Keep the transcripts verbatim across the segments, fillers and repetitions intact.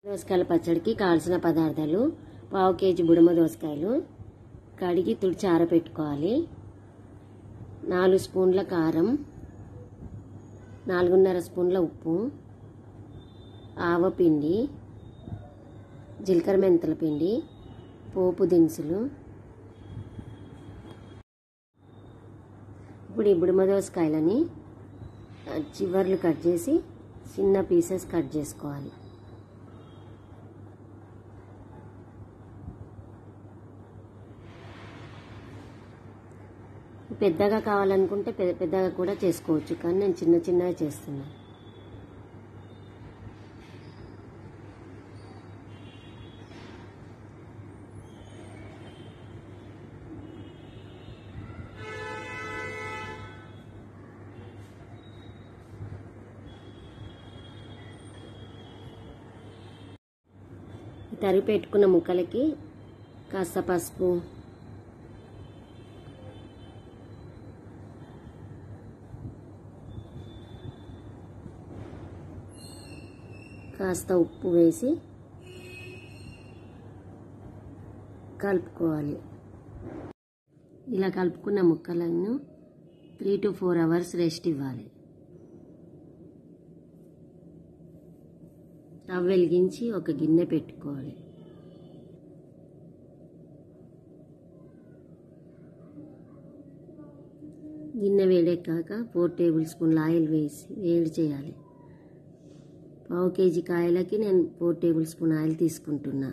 దోసకాయల పచ్చడికి కావాల్సిన పదార్థాలు పావు కేజీ బుడమ దోసకాయలు కడిగి తుడిచి ఆరబెట్టుకోవాలి. నాలుగు స్పూన్ల కారం, నాలుగున్నర స్పూన్ల ఉప్పు, ఆవపిండి, జీలకర్ర మెంతుల పిండి, పోపు దినుసులు. ఇప్పుడు ఈ బుడమ దోసకాయలని చివర్లు కట్ చేసి చిన్న పీసెస్ కట్ చేసుకోవాలి. పెద్దగా కావాలనుకుంటే పెద్ద పెద్దగా కూడా చేసుకోవచ్చు, కానీ నేను చిన్న చిన్నగా చేస్తున్నాను. తరిగి పెట్టుకున్న ముక్కలకి కాస్త పసుపు, కాస్త ఉప్పు వేసి కలుపుకోవాలి. ఇలా కలుపుకున్న ముక్కలను three to four hours rest ఇవ్వాలి. స్టవ్ వెలిగించి ఒక గిన్నె పెట్టుకోవాలి. గిన్నె వేడెక్కాక ఫోర్ టేబుల్ స్పూన్ల ఆయిల్ వేసి వేడి చేయాలి. పావు కేజీ కాయలకి నేను ఫోర్ టేబుల్ స్పూన్ ఆయిల్ తీసుకుంటున్నా.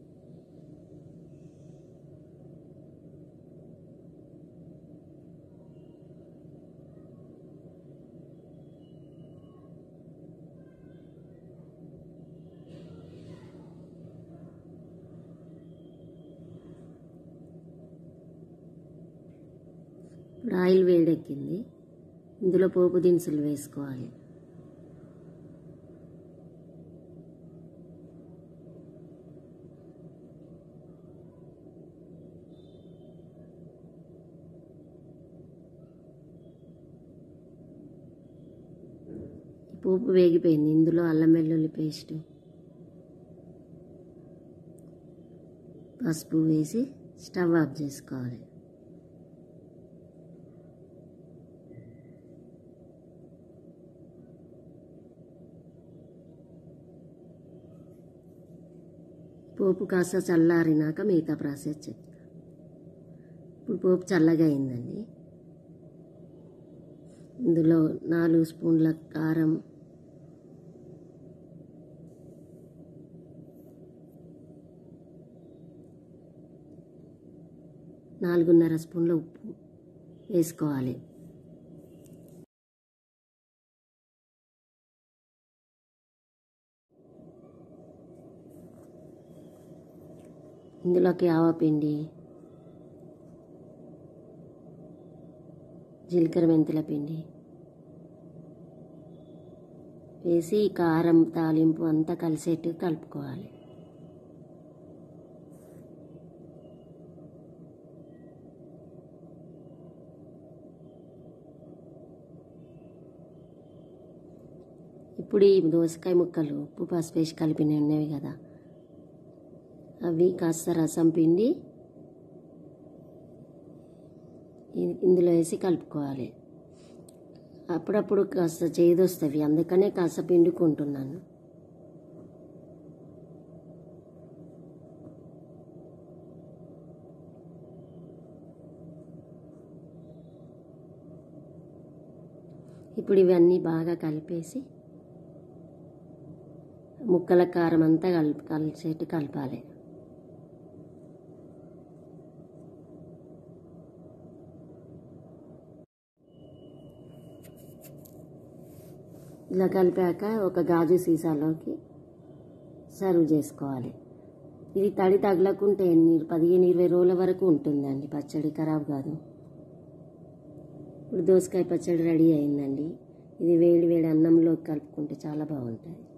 ఇప్పుడు ఆయిల్ వేడెక్కింది. ఇందులో పోపు దినుసులు వేసుకోవాలి. పోపు వేగిపోయింది. ఇందులో అల్లం వెల్లుల్లి పేస్ట్, పసుపు వేసి స్టవ్ ఆఫ్ చేసుకోవాలి. పోపు కాస్త చల్లారినాక మిగతా ప్రాసెస్ చెప్తా. ఇప్పుడు పోపు చల్లగా అయిందండి. ఇందులో నాలుగు స్పూన్ల కారం, నాలుగున్నర స్పూన్ల ఉప్పు వేసుకోవాలి. ఇందులోకి ఆవపిండి, జీలకర్ర మెంతుల పిండి వేసి కారం తాలింపు అంతా కలిసేట్టు కలుపుకోవాలి. ఇప్పుడు ఈ దోసకాయ ముక్కలు ఉప్పు పసుపు వేసి కలిపినవి ఉన్నవి కదా, అవి కాస్త రసం పిండి ఇందులో వేసి కలుపుకోవాలి. అప్పుడప్పుడు కాస్త చేదొస్తుంది, అందుకనే కాస్త పిండుకుంటున్నాను. ఇప్పుడు ఇవన్నీ బాగా కలిపేసి ముక్కల కారం అంతా కలిపి కలిసేట్టు కలపాలి. ఇలా కలిపాక ఒక గాజు సీసాలోకి సర్వ్ చేసుకోవాలి. ఇది తడి తగలకుంటే ఎన్ని పదిహేను ఇరవై రోజుల వరకు ఉంటుందండి, పచ్చడి ఖరాబ్ కాదు. ఇప్పుడు దోసకాయ పచ్చడి రెడీ అయిందండి. ఇది వేడి వేడి అన్నంలో కలుపుకుంటే చాలా బాగుంటుంది.